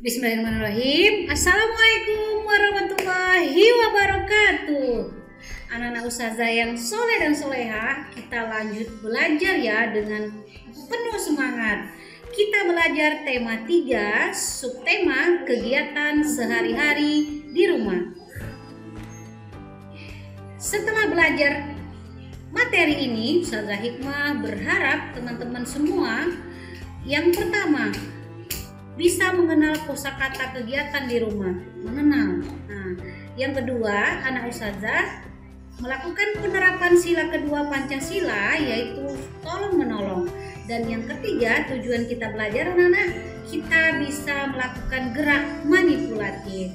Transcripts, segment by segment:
Bismillahirrahmanirrahim. Assalamualaikum warahmatullahi wabarakatuh. Anak-anak ustazah yang soleh dan solehah, kita lanjut belajar ya dengan penuh semangat. Kita belajar tema 3, subtema kegiatan sehari-hari di rumah. Setelah belajar materi ini, Ustazah Hikmah berharap teman-teman semua yang pertama bisa mengenal kosakata kegiatan di rumah, mengenal. Nah, yang kedua, anak ustazah melakukan penerapan sila kedua Pancasila, yaitu tolong menolong. Dan yang ketiga, tujuan kita belajar anak-anak, kita bisa melakukan gerak manipulatif.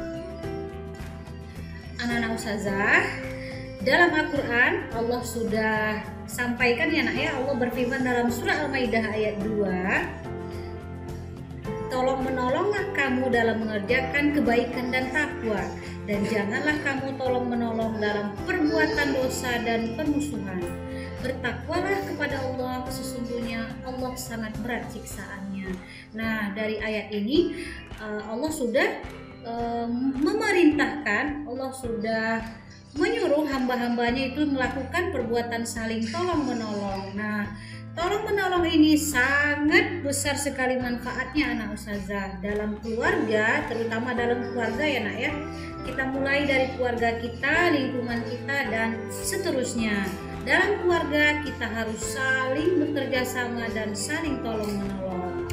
Anak-anak ustazah, dalam Al-Quran Allah sudah sampaikan ya nak ya, Allah berfirman dalam surah Al-Maidah ayat 2, tolong menolonglah kamu dalam mengerjakan kebaikan dan takwa, dan janganlah kamu tolong menolong dalam perbuatan dosa dan permusuhan. Bertakwalah kepada Allah, sesungguhnya Allah sangat berat siksaannya. Nah, dari ayat ini Allah sudah memerintahkan, Allah sudah menyuruh hamba-hambanya itu melakukan perbuatan saling tolong menolong. Nah, tolong menolong ini sangat besar sekali manfaatnya anak ustazah dalam keluarga, terutama dalam keluarga ya nak ya. Kita mulai dari keluarga kita, lingkungan kita, dan seterusnya. Dalam keluarga kita harus saling bekerja sama dan saling tolong menolong.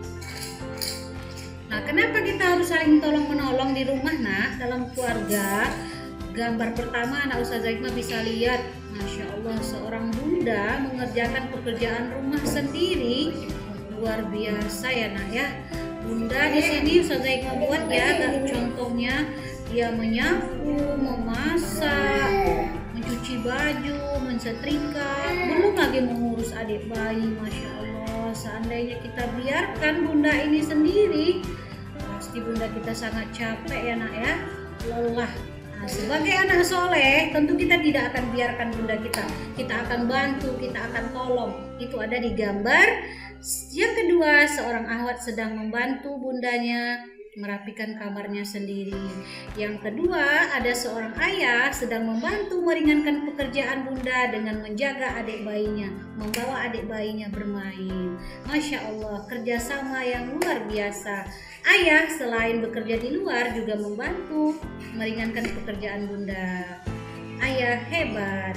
Nah, kenapa kita harus saling tolong menolong di rumah nak? Dalam keluarga, gambar pertama anak ustazah Hikmah bisa lihat, Masya Allah, seorang bunda mengerjakan pekerjaan rumah sendiri, luar biasa ya nak ya. Bunda di sini Ustazah Hikmah buat ya, contohnya dia menyapu, memasak, mencuci baju, mensetrika, belum lagi mengurus adik bayi. Masya Allah, seandainya kita biarkan bunda ini sendiri, pasti bunda kita sangat capek ya nak ya, lelah. Sebagai anak soleh, tentu kita tidak akan biarkan bunda kita akan bantu, kita akan tolong. Itu ada di gambar. Yang kedua, seorang ahwat sedang membantu bundanya merapikan kamarnya sendiri. Yang kedua, ada seorang ayah sedang membantu meringankan pekerjaan bunda dengan menjaga adik bayinya, membawa adik bayinya bermain. Masya Allah, kerjasama yang luar biasa. Ayah selain bekerja di luar juga membantu meringankan pekerjaan bunda. Ayah hebat.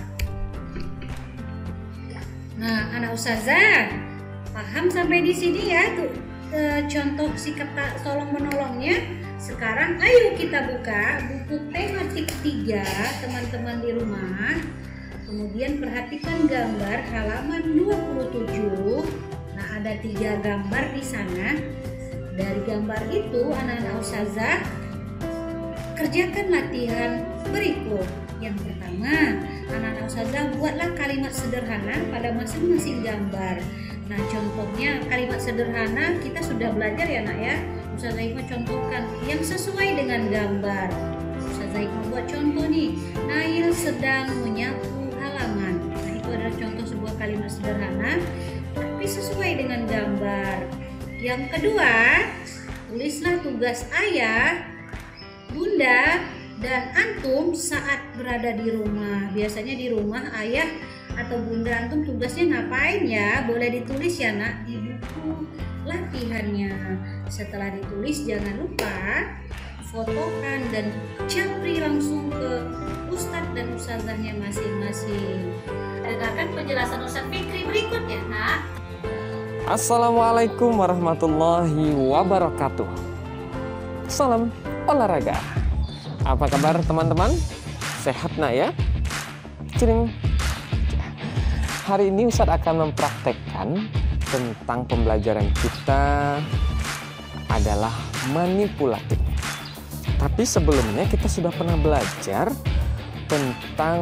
Nah, anak ustazah, paham sampai di sini ya tuh contoh sikap tolong menolongnya. Sekarang ayo kita buka buku tematik 3 teman-teman di rumah. Kemudian perhatikan gambar halaman 27. Nah, ada 3 gambar di sana. Dari gambar itu anak-anak ustazah kerjakan latihan berikut. Yang pertama, anak-anak ustazah buatlah kalimat sederhana pada masing-masing gambar. Nah, contohnya kalimat sederhana kita sudah belajar ya nak ya. Ustazah Hikmah contohkan yang sesuai dengan gambar. Ustazah Hikmah buat contoh nih, Nail sedang menyapu halaman. Nah, itu adalah contoh sebuah kalimat sederhana tapi sesuai dengan gambar. Yang kedua, tulislah tugas ayah, bunda, dan antum saat berada di rumah. Biasanya di rumah ayah atau bunda antum tugasnya ngapain ya? Boleh ditulis ya nak di buku latihannya. Setelah ditulis jangan lupa fotokan dan capri langsung ke ustadz dan ustazahnya masing-masing. Dengarkan penjelasan Ustadz Fikri berikutnya nak. Assalamualaikum warahmatullahi wabarakatuh. Salam olahraga. Apa kabar teman-teman? Sehat nak ya? Cering. Hari ini Ustadz akan mempraktekkan tentang pembelajaran kita adalah manipulatif. Tapi sebelumnya kita sudah pernah belajar tentang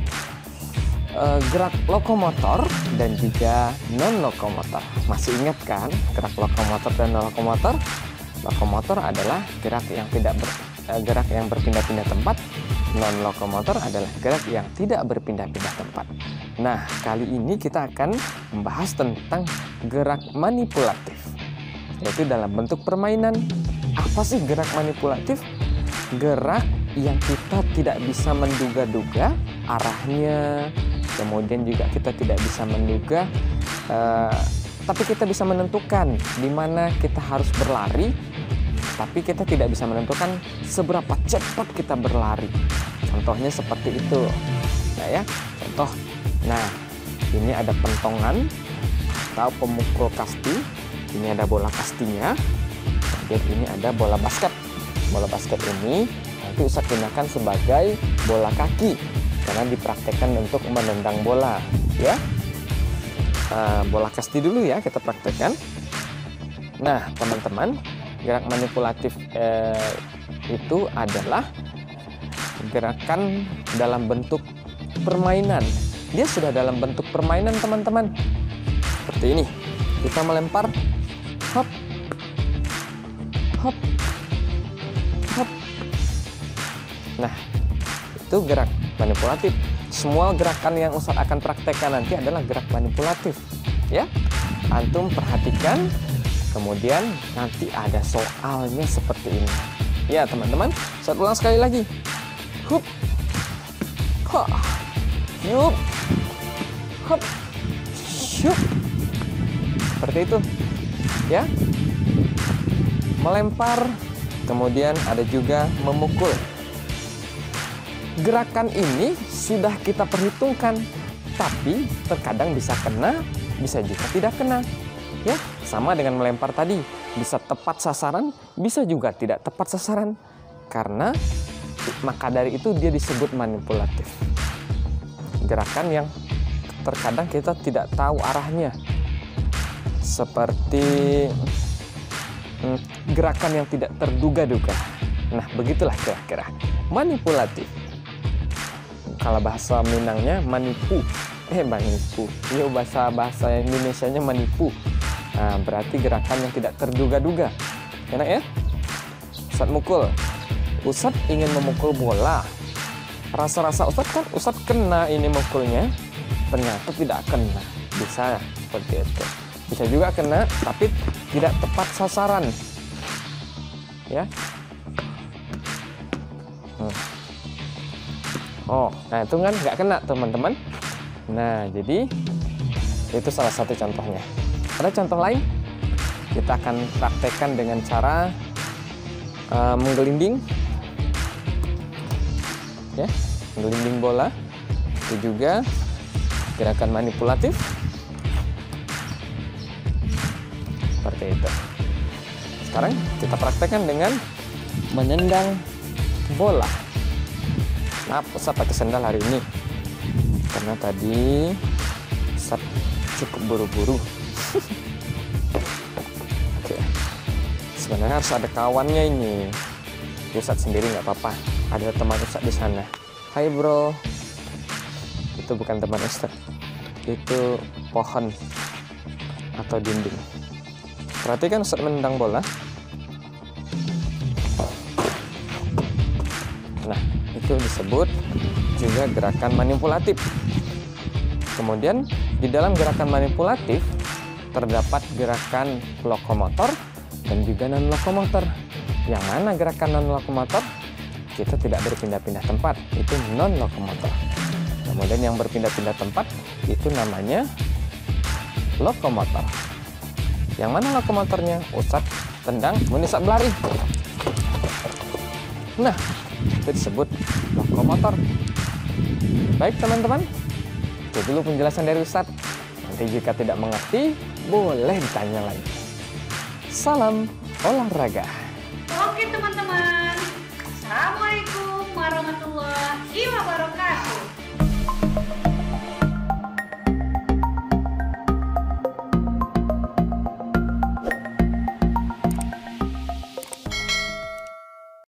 gerak lokomotor dan juga non-lokomotor. Masih ingat kan gerak lokomotor dan non-lokomotor? Lokomotor adalah gerak yang berpindah-pindah tempat. Non-lokomotor adalah gerak yang tidak berpindah-pindah tempat. Nah, kali ini kita akan membahas tentang gerak manipulatif, yaitu dalam bentuk permainan Apa sih gerak manipulatif? Gerak yang kita tidak bisa menduga-duga arahnya, kemudian juga kita tidak bisa menduga, tapi kita bisa menentukan di mana kita harus berlari, tapi kita tidak bisa menentukan seberapa cepat kita berlari. Contohnya seperti itu. Nah ya, contoh. Nah, ini ada pentongan atau pemukul kasti. Ini ada bola kastinya. Kemudian ini ada bola basket. Bola basket ini nanti Ustadz gunakan sebagai bola kaki karena dipraktekkan untuk menendang bola, ya. Bola kasti dulu ya kita praktekkan. Nah, teman-teman, gerak manipulatif itu adalah gerakan dalam bentuk permainan. Dia sudah dalam bentuk permainan, teman-teman. Seperti ini. Kita melempar, hop, hop, hop. Nah, itu gerak manipulatif. Semua gerakan yang Ustadz akan praktekkan nanti adalah gerak manipulatif, ya. Antum perhatikan, kemudian nanti ada soalnya seperti ini. Ya, teman-teman, Ustadz ulang sekali lagi. Hup, ha, yup, hop, syup. Seperti itu, ya. Melempar, kemudian ada juga memukul. Gerakan ini sudah kita perhitungkan, tapi terkadang bisa kena, bisa juga tidak kena. Ya, sama dengan melempar tadi, bisa tepat sasaran, bisa juga tidak tepat sasaran. Karena maka dari itu dia disebut manipulatif. Gerakan yang terkadang kita tidak tahu arahnya. Seperti gerakan yang tidak terduga-duga. Nah, begitulah kira-kira manipulatif. Kalau bahasa Minangnya manipu. Manipu. Iya, bahasa Indonesianya manipu. Nah, berarti gerakan yang tidak terduga-duga. Enak ya? Ustadz mukul. Ustadz ingin memukul bola. Rasa-rasa Ustadz kena ini mukulnya. Ternyata tidak kena. Bisa seperti itu. Bisa juga kena, tapi tidak tepat sasaran. Ya. Oh, nah itu kan nggak kena, teman-teman. Nah, jadi itu salah satu contohnya. Ada contoh lain? Kita akan praktekkan dengan cara menggelinding. Ya, menggelinding bola. Itu juga gerakan manipulatif. Seperti itu. Sekarang kita praktekkan dengan menendang bola. Nah, Ustadz pakai sendal hari ini karena tadi Ustadz cukup buru-buru. Oke. Sebenarnya harus ada kawannya ini. Ustadz sendiri nggak apa-apa. Ada teman Ustadz di sana. Hai bro. Itu bukan teman Ustadz. Itu pohon atau dinding. Perhatikan Ustadz menendang bola. Nah, itu disebut juga gerakan manipulatif. Kemudian di dalam gerakan manipulatif terdapat gerakan lokomotor dan juga non lokomotor. Yang mana gerakan non lokomotor? Kita tidak berpindah-pindah tempat, itu non lokomotor. Kemudian yang berpindah-pindah tempat itu namanya lokomotor. Yang mana lokomotornya? Ustadz tendang, kemudian Ustadz berlari. Nah, itu disebut lokomotor. Baik teman-teman, itu dulu penjelasan dari Ustadz. Nanti jika tidak mengerti, boleh ditanya lagi. Salam olahraga. Oke teman-teman, Assalamualaikum warahmatullahi wabarakatuh.